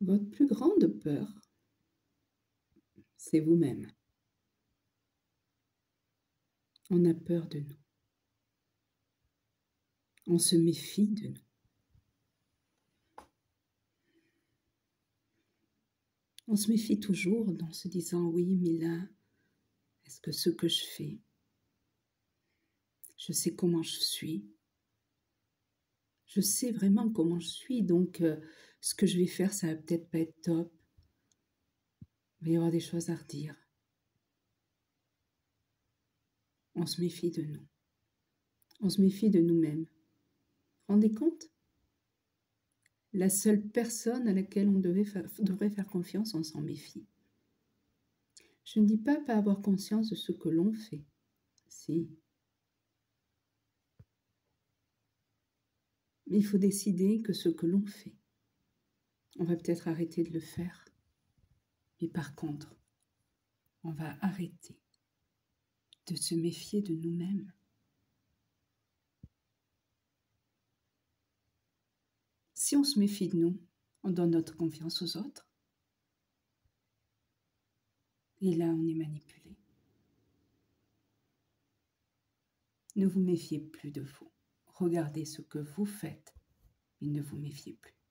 Votre plus grande peur, c'est vous-même. On a peur de nous. On se méfie de nous. On se méfie toujours en se disant: «Oui, mais là, est-ce que ce que je fais, je sais comment je suis, je sais vraiment comment je suis, donc ce que je vais faire, ça va peut-être pas être top. Il va y avoir des choses à redire». On se méfie de nous. On se méfie de nous-mêmes. Vous vous rendez compte? La seule personne à laquelle on devrait faire confiance, on s'en méfie. Je ne dis pas avoir conscience de ce que l'on fait. Si. Mais il faut décider que ce que l'on fait, on va peut-être arrêter de le faire. Mais par contre, on va arrêter de se méfier de nous-mêmes. Si on se méfie de nous, on donne notre confiance aux autres. Et là, on est manipulé. Ne vous méfiez plus de vous. Regardez ce que vous faites, mais ne vous méfiez plus.